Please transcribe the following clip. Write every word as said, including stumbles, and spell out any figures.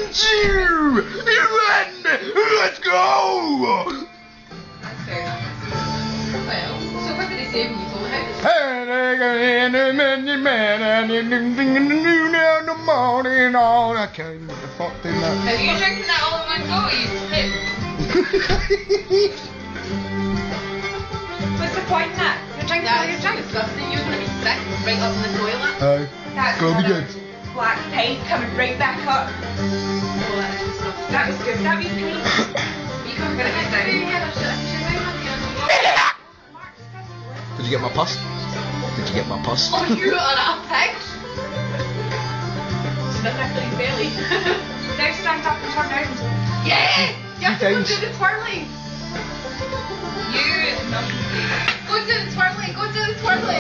two, one, let's go! That's fair enough. Well, so what did they say when you told him? In the morning, all I can't even fuck do that. Are you drinking that all in one go? You hip. What's the point in that? You're drinking all your drink. Disgusting. You're going to be sick right up in the toilet. Oh, That's gonna be good. Black paint coming right back up. Oh, that's disgusting. That was good. That was clean. You can't get it down. Did you get my pus? Did you get my pus? Oh, you are a pig. Specifically belly. Now stand up and turn round. Yeah! You have to go do the twirling. You numpty. Go do the twirling. Go do the twirling.